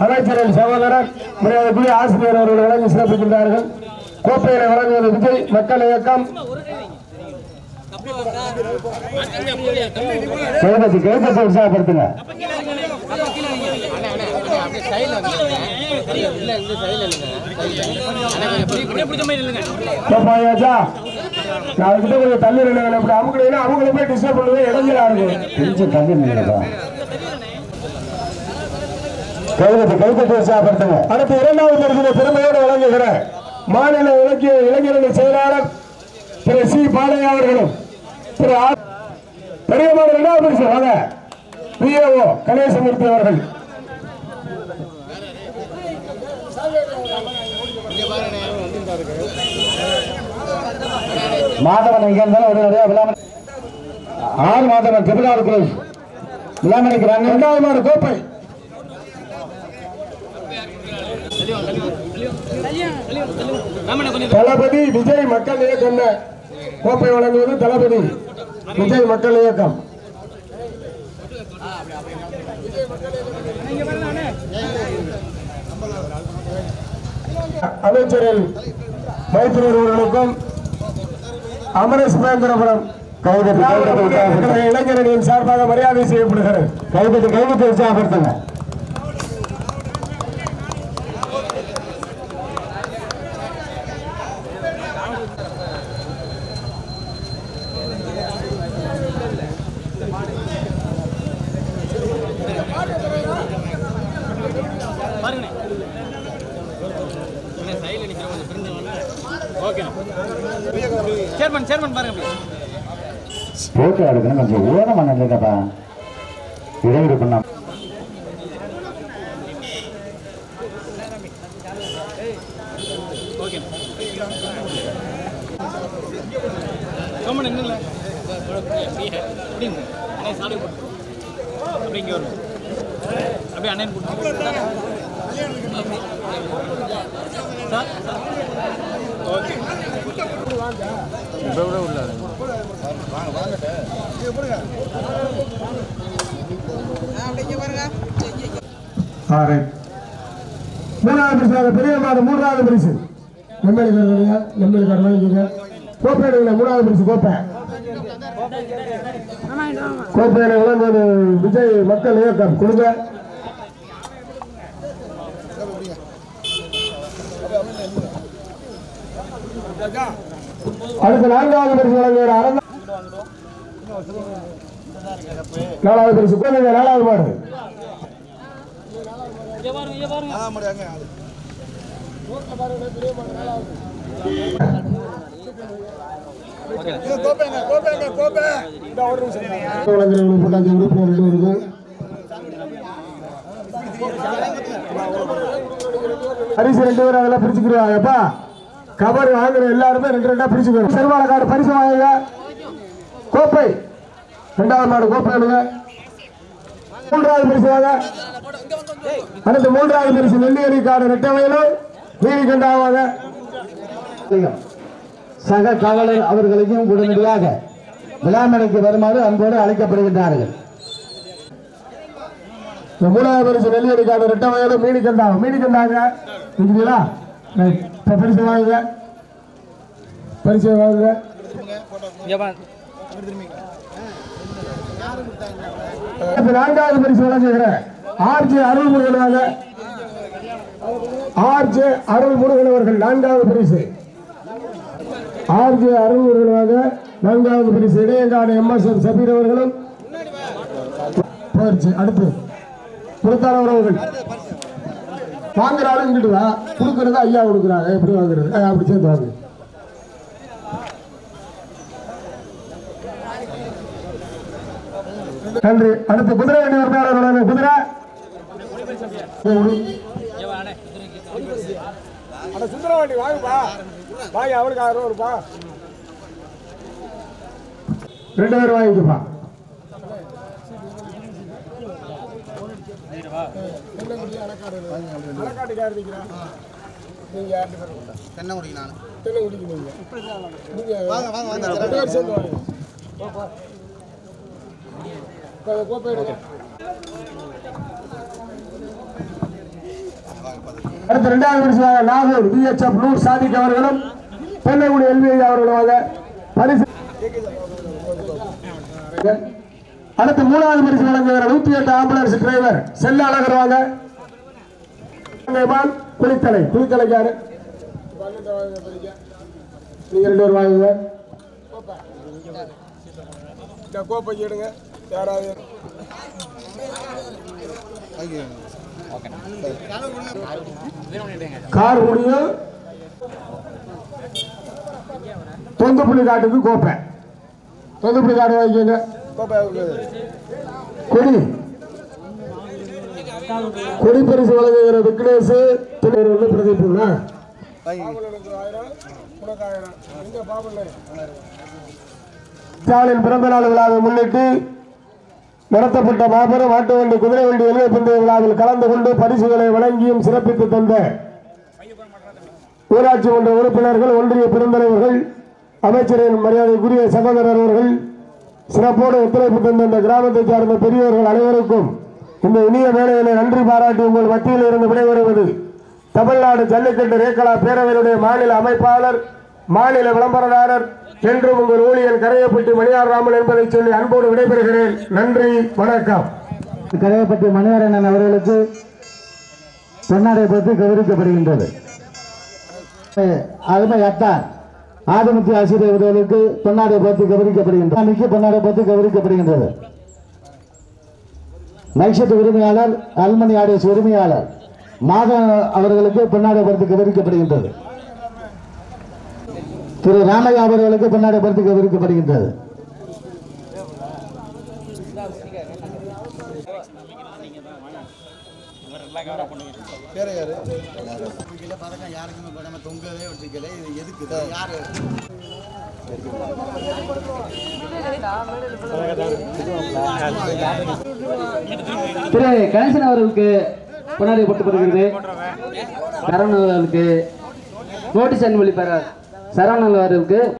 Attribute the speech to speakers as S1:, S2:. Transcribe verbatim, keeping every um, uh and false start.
S1: அமைச்சரின் சகோதரர் மரியாதைக்குரிய ஆசிரியர் அவர்கள் வழங்கி சிறப்பிக்கின்றார்கள். கோப்பையை வழங்குவது விஜய் மக்கள் இயக்கம். உற்சாகப்படுத்துங்க. தள்ளி அவங்களை போய் டிஸ்டர்ப் பண்ணுறது இடைஞ்சலா இருக்கு. தள்ளி கைது கைது உற்சாகப்படுத்துங்க. அடுத்து இரண்டாவது பரிசு பெருமையோடு வழங்குகிற மாநில இலக்கிய இளைஞரணி செயலாளர் திரு சி பாலையா அவர்களும் திரு பெரியமான இரண்டாவது பரிசு வாங்க பிஏஓ கணேசமூர்த்தி அவர்கள். மாதவன் எங்க இருந்தாலும் உடனடியாக விளாமணி ஆறு மாதவன் திருவிழாவுக்கு விளாமணிக்கிறாங்க. இரண்டாவது மாடு கோப்பை தளபதி விஜய் மக்கள் இயக்கம். கோப்பை வழங்குவது தளபதி விஜய் மக்கள் இயக்கம். அமைச்சரில் மைத்திரர் அவர்களுக்கும் அமரேஷ் மேந்திரபுரம் இளைஞர்களின் சார்பாக மரியாதை செய்யப்படுகிறது. கைது கைது உற்சாகப்படுத்துங்க. சேர்மன் சேர்மன் பாருங்க. போட்டோ எடுக்கணும் கொஞ்சம் ஓரம் பண்ணலப்பா. இடைவெளி பண்ண அப்படியே அண்ணன் ஓகே மூணாவது பரிசு பெரிய மாதம் மூன்றாவது பரிசு நெம்மேலிக்காரங்க நெம்மேலிக்காரங்க கோப்பையில மூணாவது பரிசு கோப்பை கோப்பையில விளங்குவது விஜய் மக்கள் இயக்கம் கொடுங்க. அடுத்த நான்காவது பரிசு வழங்குகிற அரங்க நாலாவது பரிசு கோப்பை நாலாவது மாடு பரிசு ரெண்டு பேரும் அதெல்லாம் பிரிச்சுக்கிறாங்கப்பா. கபடி வாங்குற எல்லாருமே ரெண்டு ரெண்டா பிரிச்சுக்கிறோம். செருவால கார்டு பரிசு வாங்குங்க. கோப்பை ரெண்டாவது மாடு கோப்பை எடுங்க. மூன்றாவது பரிசு வாங்க. அடுத்து மூன்றாவது பரிசு நெல்லியடி காடு ரெட்டவையிலும் வீதி கண்டாவாங்க. சக காவலர் அவர்களையும் உடனடியாக விழாமணிக்கு வருமாறு அன்போடு அழைக்கப்படுகின்றார்கள். மூணாவது பரிசு நெல்லியடி காடு ரெட்டவையிலும் மீனி கண்டாவும் மீனி கண்டாங்க இருக்குங்களா? பரிசு வாங்குங்க. பரிசு வாங்குங்க. நான்காவது பரிசு வழங்குகிற ஆர்ஜி அருள் முருகன் ஆர்ஜி அருள் முருகன் அவர்கள் நான்காவது பரிசு. ஆர்ஜி அருள் முருகனாக நான்காவது பரிசு. Idaiyangadu M S M Sabeer அவர்களும் போயிடுச்சு. அடுத்து கொடுத்தார உறவுகள் வாங்குறாலும் இங்கிட்டு வா. கொடுக்கறது ஐயா கொடுக்குறாங்க. எப்படி வாங்குறது? அப்படி சேர்ந்து வாங்க. நன்றி. அடுத்து குதிரை வண்டி உரிமையாளர் குதிரை சுந்தரவண்டி வாங்குப்பா. வாங்கி அவளுக்கு ஆயிரம் ரூபா ரெண்டு பேரும் வாங்கிக்கப்பா. தென்னை குடிக்க நான் தென்னை குடிக்கிறீங்க. வாங்க வாங்க வாங்க சேர்ந்து வாங்க. கோப்பை அடுத்த இரண்டாவது பரிசு நாகூர் பிஎச்எஃப் நூர் சாதிக் அவர்களும் பெண்ணகுடி எல்விஐ அவர்களும் பரிசு. அடுத்து மூணாவது பரிசு வழங்குகிற நூத்தி எட்டு ஆம்புலன்ஸ் டிரைவர் செல்ல அழகர் வாங்க. குளித்தலை குளித்தலைக்காரு நீங்க ரெண்டு பேர் வாங்குங்க. கோப்பை கேடுங்க யாராவது கார் முடியும் தொந்தப்புள்ளி காட்டுக்கு கோப்பை தொந்தப்புள்ளி காடு வாங்கிக்கோங்க. கொடி கொடி பரிசு வழங்குகிற விக்னேஷ் பிரதீப்னா பிறந்த நாள் விழாவை முன்னிட்டு நடத்தப்பட்ட மாபெரும் மாட்டு வண்டி குதிரை வண்டி எல்லை பந்தய விழாவில் கலந்து கொண்டு பரிசுகளை வழங்கியும் சிறப்பித்து தந்த ஊராட்சி மன்ற உறுப்பினர்கள், ஒன்றிய பெருந்தலைவர்கள், அமைச்சரின் மரியாதைக்குரிய சகோதரர் அவர்கள், சிறப்போடு ஒத்துழைப்பு தந்த இந்த கிராமத்தை சார்ந்த பெரியவர்கள் அனைவருக்கும் இந்த இனிய வேலைகளை நன்றி பாராட்டி உங்கள் மத்தியில் இருந்து விடைபெறுவது தமிழ்நாடு ஜல்லிக்கட்டு ரேக்கலா பேரவையினுடைய மாநில அமைப்பாளர், மாநில விளம்பரதாரர் என்றும் உங்கள் ஊழியர் கரையப்பட்டி மணியார் ராமன் என்பதை சொல்லி அன்போடு விடைபெறுகிறேன். நன்றி, வணக்கம்.
S2: கரையப்பட்டி மணியாரன் அவர்களுக்கு பொன்னாடை பற்றி கௌரவிக்கப்படுகின்றது. அருமை அத்தார் ஆதிமுத்தி ஆசிரியர் அவர்களுக்கு பொன்னாடை பற்றி கௌரவிக்கப்படுகின்றது. பொன்னாடை பற்றி கௌரவிக்கப்படுகின்றது. நைஷத்து உரிமையாளர், அல்மணி ஆடியஸ் உரிமையாளர் மாதன் அவர்களுக்கு பொன்னாடை பற்றி கௌரவிக்கப்படுகின்றது. திரு ராமையா அவர்களுக்கு பொன்னாடை பற்றி கௌரவிக்கப்படுகின்றது. திரு கணேசன் அவர்களுக்கு பொன்னாடை போட்டுப்படுகிறது. சரவணன் அவர்களுக்கு நோட்டீஸ் அனுமதி பெற சரவணன் அவர்களுக்கு